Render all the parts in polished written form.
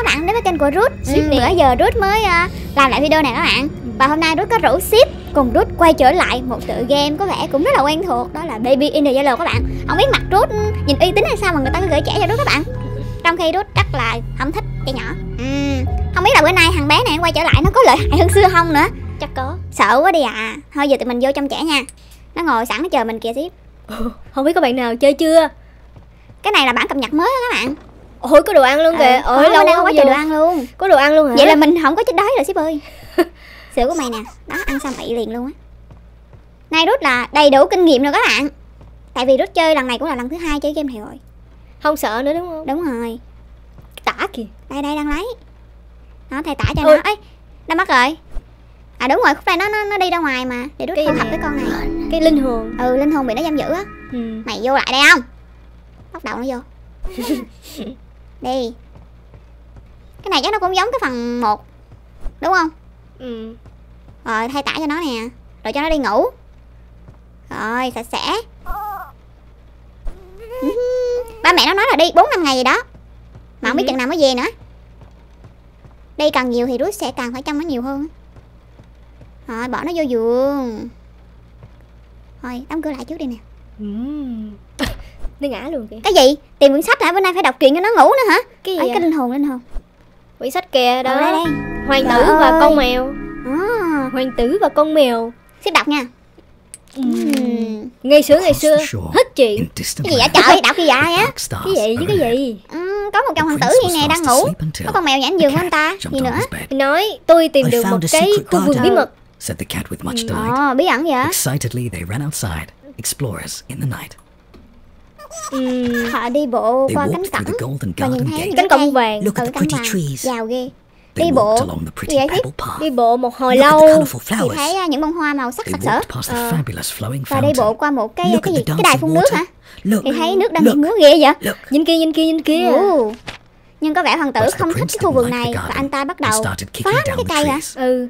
bạn đến với kênh của Ruth. Bữa giờ Ruth mới làm lại video này các bạn. Và hôm nay Ruth có rủ Sip cùng Ruth quay trở lại một tựa game có vẻ cũng rất là quen thuộc, đó là Baby in the Yellow các bạn. Không biết mặt Ruth nhìn uy tín hay sao mà người ta cứ gửi trẻ cho Ruth các bạn, trong khi Ruth rất là không thích trẻ nhỏ. Không biết là bữa nay thằng bé này quay trở lại nó có lợi hại hơn xưa không nữa. Chắc có. Sợ quá đi à. Thôi giờ tụi mình vô trong trẻ nha. Nó ngồi sẵn nó chờ mình kìa Sip. Không biết có bạn nào chơi chưa? Cái này là bản cập nhật mới đó các bạn. Ôi có đồ ăn luôn kìa. Ôi lâu quá trời đồ ăn luôn. Có đồ ăn luôn hả? Vậy là mình không có chết đói rồi Sip ơi. Sữa của mày nè. Đó, ăn xong ị liền luôn á. Nay Ruth là đầy đủ kinh nghiệm rồi các bạn. Tại vì Ruth chơi lần này cũng là lần thứ 2 chơi game này rồi. Không sợ nữa đúng không? Đúng rồi. Tả kìa. Đây đang lấy. Nó thầy tả cho nó. Ê, đâu mất rồi. À đúng rồi, khúc này nó đi ra ngoài mà. Để Ruth thu thập cái con này. Cái linh hồn. Linh hồn bị nó giam giữ á. Mày vô lại đây không? Bắt đầu nó vô. Đi. Cái này chắc nó cũng giống cái phần 1. Đúng không? Rồi thay tả cho nó nè. Rồi cho nó đi ngủ. Rồi sạch sẽ. Ba mẹ nó nói là đi 4-5 ngày gì đó, mà không biết chừng nào mới về nữa. Đi càng nhiều thì Ruth sẽ càng phải chăm nó nhiều hơn. Rồi bỏ nó vô giường. Rồi đóng cửa lại trước đi nè. Nó ngã luôn kìa. Cái gì? Tìm quyển sách hả? Bữa nay phải đọc truyện cho nó ngủ nữa hả? Cái gì? Cái linh hồn. Quyển sách kìa đó. Đây. Hoàng tử và con mèo. Hoàng tử và con mèo. Xếp đọc nha. Ngày xưa hết chuyện. Cái gì vậy trời? Đọc cái gì vậy á? Cái gì chứ cái gì? Có một chồng hoàng tử như nè đang ngủ. Có con mèo nhảy giường của anh ta. Gì nữa? Nói tôi tìm được một cái khu vườn bí mật. Bí ẩn vậy? Excitedly they ran outside, explorers in the night. Họ đi bộ qua cánh cổng và nhìn thấy cánh cổng vàng. Giàu ghê. Đi bộ đi bộ một hồi lâu thì thấy những bông hoa màu sắc sặc sỡ. Và đi bộ qua một cái gì? Cái đài phun nước hả? Thì thấy nước đang hiện múa ghê vậy. Nhìn kia. Nhưng có vẻ hoàng tử không thích cái khu vườn này và anh ta bắt đầu phá cái cây hả?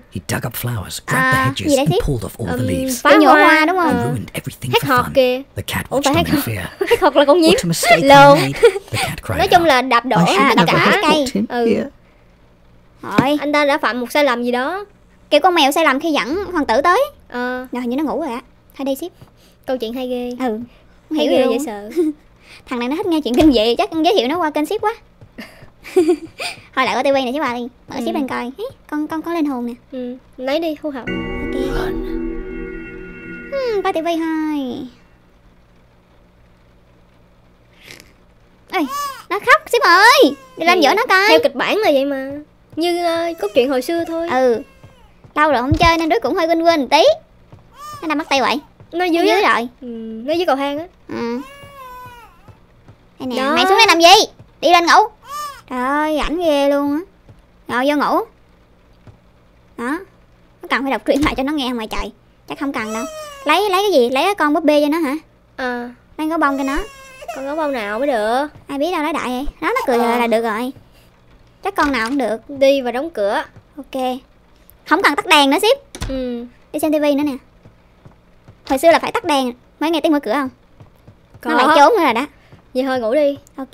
Gì đấy Sip? Phá nhổ hoa đúng không? Hết hột kìa. Ủa phải hết hột là con nhím lồn. Nói chung là đạp đổ đập cả cây. Rồi anh ta đã phạm một sai lầm gì đó. Kiểu con mèo sai lầm khi dẫn hoàng tử tới. Rồi hình như nó ngủ rồi ạ. Thôi đi Sip. Câu chuyện hay ghê. Hiểu ghê luôn. dễ sợ. Thằng này nó thích nghe chuyện kinh dị, chắc giới thiệu nó qua kênh Sip quá. Thôi lại qua tivi này chứ bà đi. Mở Sip lên coi. Con có linh hồn nè. Lấy đi thu học. Ok. Coi tivi thôi. Ê, nó khóc Sip ơi. Đi lên dỗ nó coi. Theo kịch bản là vậy mà. Như cốt truyện hồi xưa thôi. Lâu rồi không chơi nên đứa cũng hơi quên một tí. Nó đang mất tay vậy. Nó dưới rồi. Nó dưới cầu thang á. Đây nè, mày xuống đây làm gì? Đi lên ngủ. Trời ơi, rảnh ghê luôn á. Rồi vô ngủ. Đó. Nó cần phải đọc truyện lại cho nó nghe không mày trời? Chắc không cần đâu. Lấy cái gì? Lấy cái con búp bê cho nó hả? Lấy gấu bông cho nó. Con gấu bông nào mới được? Ai biết đâu lấy đại vậy. Nó cười là được rồi. Chắc con nào cũng được. Đi và đóng cửa. Ok. Không cần tắt đèn nữa Sip. Đi xem tivi nữa nè. Hồi xưa là phải tắt đèn mới nghe tiếng mở cửa không? Nó lại trốn nữa rồi đó. Vậy thôi ngủ đi. Ok.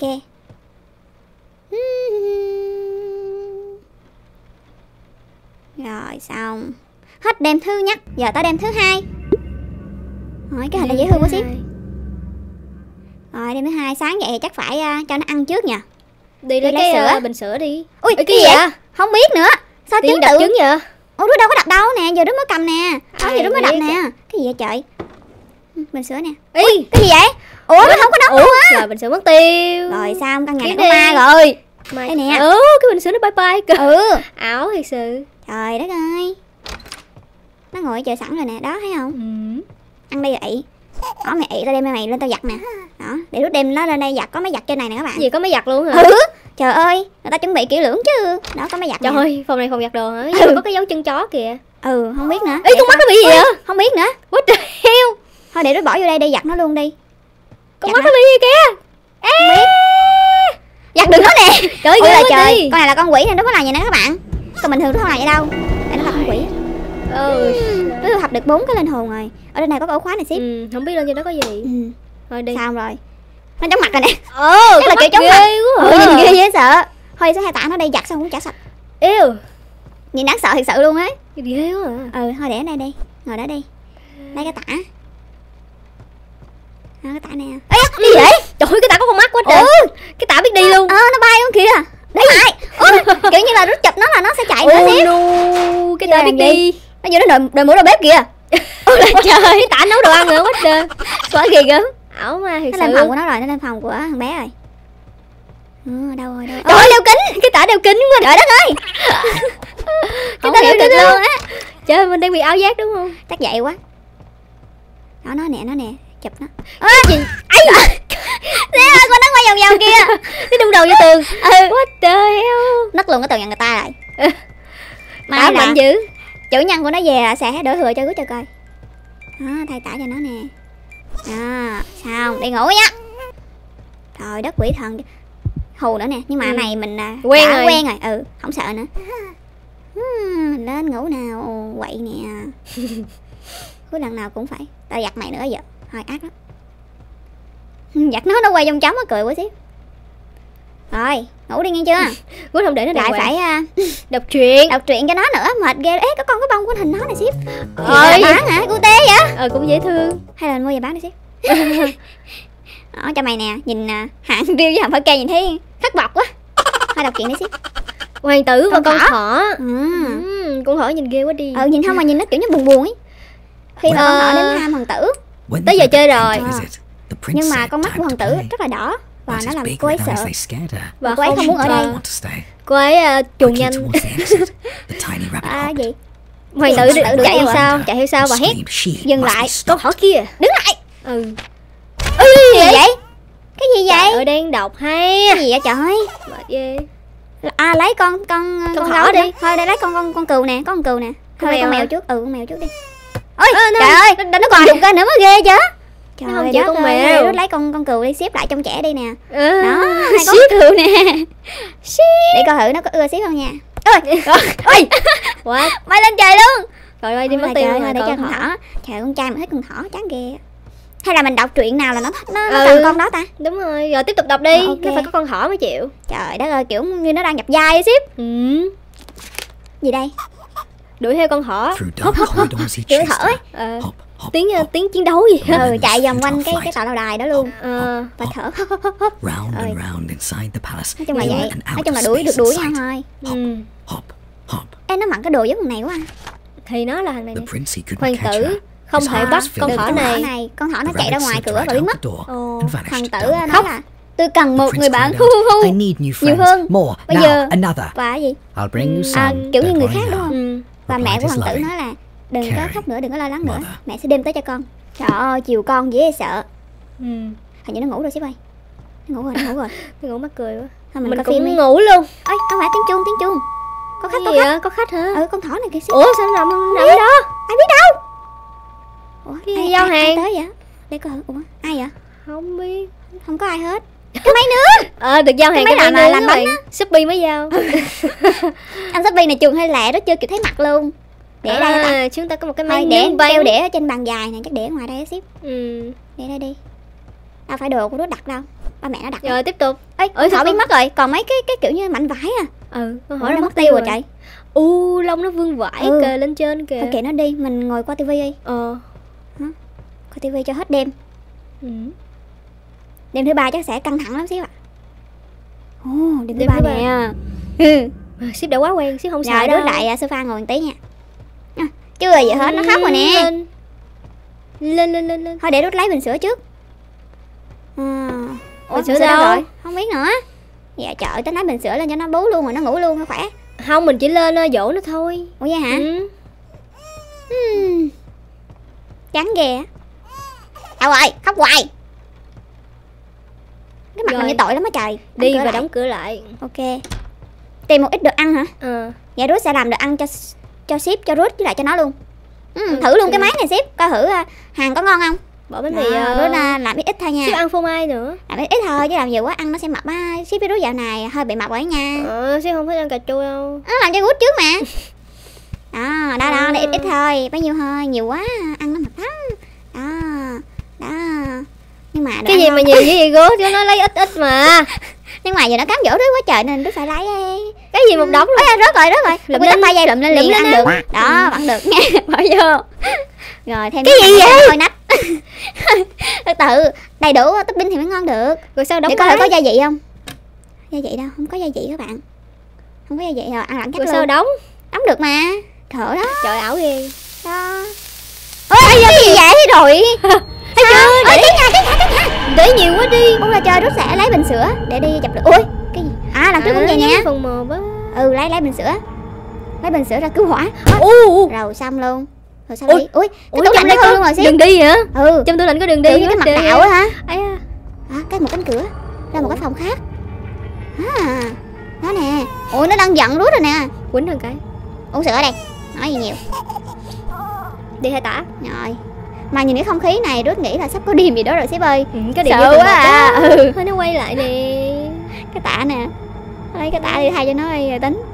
Rồi xong. Hết đêm thứ nhất. Giờ tới đêm thứ 2. Rồi cái hình này dễ thương quá Sip. Rồi đêm thứ 2 sáng dậy thì chắc phải cho nó ăn trước nha. Đi lấy cái sữa. Bình sữa đi. Ui cái gì vậy? Không biết nữa. Sao trứng đập trứng vậy? Ủa Đứa đâu có đập đâu nè. Giờ Đứa mới cầm nè. Giờ Đứa mới đập nè. Cái gì vậy trời? Bình sữa nè. Ui, cái gì vậy? Ủa nó không có nóng luôn á. Rồi bình sữa mất tiêu. Rồi sao căn nhà này có ma rồi. Đây nè. Cái bình sữa nó bye bye kìa. Ảo thiệt sự. Trời đất ơi. Nó ngồi chờ sẵn rồi nè. Đó thấy không? Ăn đây rồi ị. Đó mày ị tao đem mày lên tao giặt nè. Đó để Đứa đem nó lên đây giặt. Có máy giặt trên này nè các bạn. Gì có máy giặt luôn hả? Trời ơi, người ta chuẩn bị kỹ lưỡng chứ. Đó có máy giặt. Trời ơi, phòng này phòng giặt đồ hả? Có cái dấu chân chó kìa. Không biết nữa. Ê con mắt nó bị gì vậy? Không biết nữa. What the hell? Thôi để Đứa bỏ vô đây đi giặt nó luôn đi. Con mắt nó bị gì kìa? Giặt đừng có nè. Trời ơi trời. Con này là con quỷ nên Đứa có làm vậy nè các bạn. Còn bình thường Đứa không làm vậy đâu. Đây nó là con quỷ. Đứa thu thập được 4 cái linh hồn rồi. Ở đây này có cái ổ khóa này Sip. Không biết lên trên đó có gì. Thôi đi. Xong rồi. Nó chóng mặt rồi nè. Chắc là kiểu chóng mặt. Nhìn ghê dễ sợ. Thôi sẽ hai tạ nó đây giặt xong cũng chả sạch. Yêu. Nhìn đáng sợ thật sự luôn ấy. Ghê quá à. Thôi để ở đây đi. Ngồi đó đi. Lấy cái tả. Cái tả nè. Ê, đi vậy? Trời ơi, cái tả có con mắt quá trời. Cái tả biết đi luôn. Nó bay luôn kìa. Đấy lại. Kiểu như là rút chụp nó là nó sẽ chạy nữa xíu. Cái tả biết đi. Nó vừa nó đòi mũi đầu bếp kìa. Ôi là trời, cái tả nấu đồ ăn nữa quá trời. Quá ghê gớm. Ảo mà thiệt sự. Nó lên phòng của nó rồi, nó lên phòng của thằng bé rồi. Đâu rồi, đâu. Trời ơi, đeo kính. Cái tả đeo kính quá. Trời đất ơi. Cái tả đeo kính luôn á. Trời ơi, mình đang bị ảo giác đúng không? Chắc vậy quá. Nó nè, chụp nó. Gì? Ấy. Thế ơi, con nó quay vòng vòng kìa. Nó đụng đầu vô tường. What the hell. Nứt luôn cái tường nhà người ta rồi. Tả mạnh dữ. Chủ nhân của nó về sẽ đổ thừa cho Rút cho coi. Thay tả cho nó nè. Sao? Đi ngủ nhá. Trời đất quỷ thần. Hù nữa nè, nhưng mà này mình quen rồi. Không sợ nữa. Lên ngủ nào, quậy nè. Cứ lần nào cũng phải. Tao giặt mày nữa giờ. Thôi ác lắm. Giặt nó quay vòng trống nó cười quá xíu. Rồi, ngủ đi nghe chưa? Rút không để nó lại phải đọc truyện cho nó nữa, mệt ghê. Ê, có con cái bông của hình nó này xíu. Bán hả? Cute vậy? Cũng dễ thương. Hay là mua về bán đi xíu. Cho mày nè, nhìn Hạng Riêu với Hàm Phở Kê nhìn thấy thất bọc quá. Thôi đọc chuyện đi xíu. Hoàng tử và con thỏ. Con thỏ nhìn ghê quá đi. Nhìn không mà nhìn nó kiểu như buồn buồn ấy. Khi mà con thỏ đến ham hoàng tử. Tới giờ chơi rồi. Nhưng mà con mắt của hoàng tử rất là đỏ. Và nó làm cô ấy sợ. Và cô ấy không muốn ở đây. Cô ấy chuồn nhanh. Gì? Hoàng tử chạy theo sau và hét dừng lại. Con thỏ kia đứng lại. Gì vậy? Cái gì vậy? Trời ơi, đang đọc hay. Cái gì vậy trời? Mệt ghê. Lấy con thỏ đi. Thôi đây lấy con cừu nè, có con cừu nè. Thôi con mèo trước. Con mèo trước đi. Ôi trời ơi, nó còn dùng cái nữa mới ghê chứ. Trời ơi, chịu con mèo. Lấy con cừu đi xếp lại trong trẻ đi nè. Đó, hai con cừu nè. Để coi thử nó có ưa xếp không nha. Ôi. What? Bay lên trời luôn. Rồi ơi, đi mất tiêu rồi để cho con thỏ. Trời, con trai mà thích con thỏ chán ghê. Hay là mình đọc truyện nào là nó cần con đó ta? Đúng rồi, rồi tiếp tục đọc đi. Nó phải có con thỏ mới chịu. Trời đất ơi, kiểu như nó đang nhập vai ấy xếp. Gì đây? Đuổi theo con thỏ. Đuổi thỏ ấy. Tiếng chiến đấu gì? Chạy vòng quanh cái tòa lâu đài đó luôn. Và thở. Nói chung là vậy. Nói chung là đuổi nhau thôi. Ê, nó mặc cái đồ giống thằng này quá. Thì nó là thằng này. Hoàng tử không thể bắt con thỏ này. Con thỏ nó chạy ra ngoài cửa và biến mất. Hoàng tử nói là tôi cần một người bạn nhiều hơn. Bây giờ và gì? Kiểu như người khác đúng không? Và mẹ của hoàng tử nói là đừng có khóc nữa, đừng có lo lắng nữa, mẹ sẽ đem tới cho con. Trời ơi, chiều con dễ sợ. Hình như nó ngủ rồi xíu ơi. Nó ngủ rồi. Nó ngủ mắc cười quá. Mình cũng ngủ luôn. Ơi, không phải tiếng chuông. Có khách, có khách hả? Con thỏ này kìa xíu. Ủa sao nằm đó? Ai biết đâu. Cái giao hàng ai tới vậy? Để coi. Ai vậy? Không biết. Không có ai hết. Cái máy nướng. Được giao hàng cái máy nướng làm bánh á. Shopee mới giao. Anh Shopee này chuồng hơi lẹ đó, chưa kịp thấy mặt luôn. Để đây chúng ta có một cái máy nướng để ở trên bàn dài này, chắc để ở ngoài đây xíu. Để đây đi. Đâu phải đồ của nó đặt đâu. Ba mẹ nó đặt. Rồi tiếp tục. Ơi, thỏ biến mất rồi, còn mấy cái kiểu như mảnh vải à. Con hỏi nó mất tiêu rồi trời. Lông nó vương vãi kề lên trên kìa. Kệ nó đi, mình ngồi qua tivi đi. Coi tivi cho hết đêm. Đêm thứ ba chắc sẽ căng thẳng lắm xíu ạ. Đêm thứ ba nè. Ship đã quá quen, Ship không sợ đâu. Rồi, lại sofa ngồi một tí nha. Chưa vậy hết, nó khóc rồi nè. Lên. Thôi để Rút lấy bình sữa trước. Bình sữa đâu rồi? Không biết nữa. Dạ trời, tính lấy bình sữa lên cho nó bú luôn rồi nó ngủ luôn nó khỏe. Không, mình chỉ lên dỗ nó thôi. Ủa vậy hả? Chán ghê á. Đâu rồi, khóc hoài. Cái mặt mình như tội lắm á trời. Đi và đóng cửa lại. Ok. Tìm một ít đồ ăn hả? Dạ Rút sẽ làm đồ ăn cho ship, cho Rút với lại cho nó luôn. Thử luôn cái máy này ship, coi thử hàng có ngon không. Bỏ bánh mì Rút làm ít thôi nha. Ship ăn phô mai nữa. Làm ít thôi chứ làm nhiều quá ăn nó sẽ mập á. Ship với Rút dạo này hơi bị mập rồi nha. Ship không thích ăn cà chua đâu. Làm cho Rút trước mà. Đó, để ít thôi, bấy nhiêu thôi, nhiều quá ăn nó mập lắm. Đó. Nhưng mà cái gì mà nhiều vậy Rút, cho nó lấy ít mà. Nhưng mà giờ nó cám dỗ Rút quá trời nên Rút phải lấy. Cái gì một đống luôn. Ôi, rớt rồi. Lụm Lụm lên 3 giây lụm lên liền ăn được. Đó, bạn được nha. Bỏ vô. Rồi thêm cái gì vậy? Thôi nách. Từ từ, đầy đủ topping thì mới ngon được. Rồi sao đóng để coi thử có gia vị không? Gia vị đâu, không có gia vị các bạn. Không có gia vị rồi, ăn lẳng chắc rồi luôn. sao đóng? Đóng được mà. Thở đó. Trời ảo ghê. Đó. Ôi, cái gì vậy rồi? Thấy chưa? Ôi, cái nhà. Để nhiều quá đi. Ủa là chơi Rút sẽ lấy bình sữa để đi dập lửa. Ui, cái gì? À, lần trước cũng vậy nè. Phần mờ á. Lấy bình sữa. Lấy bình sữa ra cứu hỏa. Rồi xong luôn. Rồi sao đi? Ui, cái tủ lạnh nó hư luôn rồi xí. Đường đi hả? Trong tủ lạnh có đường đi. cái mặt đạo á hả? Ấy cái một cánh cửa ra một cái phòng khác. Đó nè. Ủa nó đang giận Rút rồi nè. Quýnh hơn cái. Uống sữa ở đây. Nói gì nhiều. Đi hai tả. Rồi. Mà nhìn cái không khí này Rút nghĩ là sắp có điểm gì đó rồi sếp ơi. Cái điểm sợ quá à. Thôi nó quay lại nè. Cái tả nè. Lấy cái tả đi thay cho nó đi rồi tính.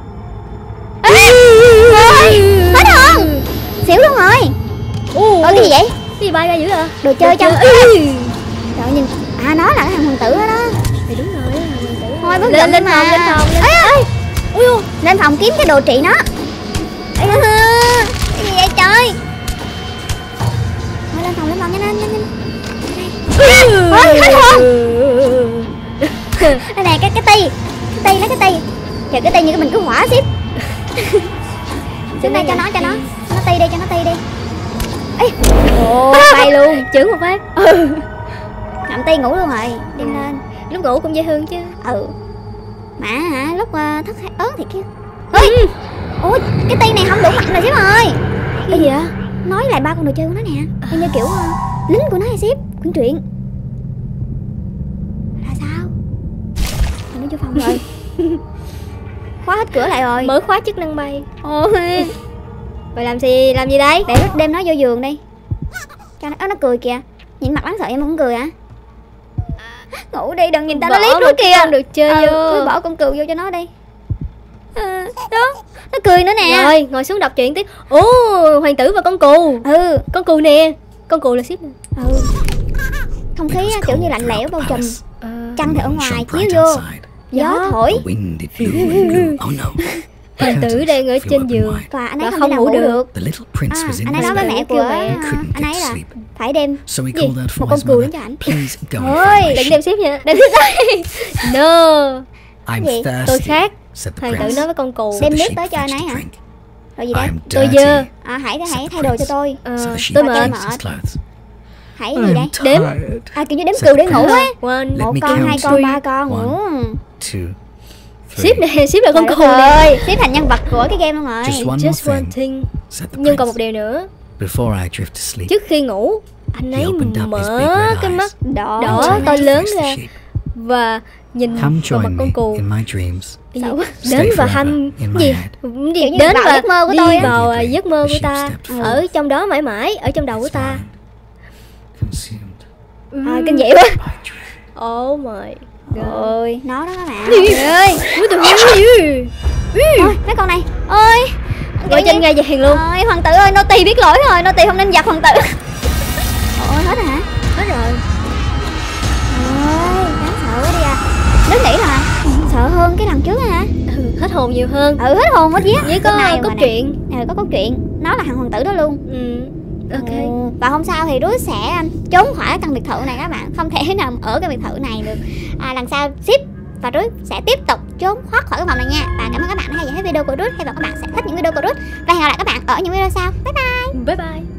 Hết hồn. Xỉu luôn rồi. Cái gì vậy? Cái gì bay ra dữ à? Đồ chơi trong. Trời nhìn. Nó là cái thằng hoàng tử đó đó. Thì đúng rồi, hoàng tử. Thôi bước lên lên mà. Lên phòng kiếm cái đồ trị nó. Cái gì vậy trời? Thôi lên phòng nhanh. Hết hồn. Đây nè cái ti. Cái ti lấy cái ti. Trời cái ti như cái mình cứu hỏa xíp. Xuống đây cho nó. Nó ti đi. Bay luôn. Chưởng một phát. Ngậm ti ngủ luôn rồi. Đi lên. Lúc ngủ cũng dễ thương chứ. Mà hả lúc thức ớn thì kêu. Ôi cái ti này không đủ mạnh rồi xíp ơi. Cái gì vậy? Nói lại 3 con đồ chơi của nó nè. Như kiểu lính của nó hay xíp. Quyển truyện. Là sao? Nó vô phòng rồi. Khóa hết cửa lại rồi. Mở khóa chức năng bay. Ôi. Vậy làm gì đây? Để Rút đem nó vô giường đi. Cho nó cười kìa. Nhìn mặt đáng sợ em không cười hả? Ngủ đi đừng nhìn tao nó liếc Rút kìa. Không được chơi vô. Bỏ con cừu vô cho nó đi. Đó. Nó cười nữa nè. Rồi ngồi xuống đọc truyện tiếp. Hoàng tử và con cừu. Con cừu nè. Con cừu là ship nè. Không khí kiểu như lạnh lẽo bao trùm. Trăng thì ở ngoài chiếu vô. Gió thổi. Hoàng tử đang ở trên giường và anh ấy không ngủ được. Anh ấy nói với mẹ của anh ấy là phải đem một con cừu đến cho ảnh. Ôi đừng đem ship nha. Đem ship đây. No. Gì? Tôi khác. Hoàng tử nói với con cừu. Đem nước tới cho anh ấy hả? Rồi gì đấy? Tôi dơ. Hãy thay đồ cho tôi. Tôi mệt. Hãy gì đấy? Đếm. Kiểu như đếm cừu để ngủ á. 1 con, 2 con, 3 con. Ship nè, ship là con cừu nè. Ship thành nhân vật của cái game luôn rồi. Just one thing. Nhưng còn một điều nữa. Trước khi ngủ, anh ấy mở cái mắt đỏ to lớn ra và nhìn vào mặt con cừu. Đến và hâm gì? Đến và đi vào giấc mơ của ta. Ở trong đó mãi mãi, ở trong đầu của ta. Kinh dị quá. Oh my Rồi, nó đó các bạn. Ơi, mấy con này. Ơi, ngồi trên ngai vàng luôn. Ôi, hoàng tử ơi, nô tỳ biết lỗi rồi, nô tỳ không nên giật hoàng tử. Ôi, hết rồi hả? Hết rồi. Ôi, đáng sợ quá đi à. Đến nghĩ là sợ hơn cái lần trước hả? Hết hồn nhiều hơn. Hết hồn hết vía. Với có cốt truyện. Có cốt truyện. Nó là thằng hoàng tử đó luôn. Ok. Và hôm sau thì Rút sẽ trốn khỏi căn biệt thự này các bạn. Không thể nào ở cái biệt thự này được. Lần sau ship và Rút sẽ tiếp tục trốn thoát khỏi cái phòng này nha. Và cảm ơn các bạn đã theo dõi video của Rút. Hy vọng các bạn sẽ thích những video của Rút. Và hẹn gặp lại các bạn ở những video sau. Bye bye. Bye bye.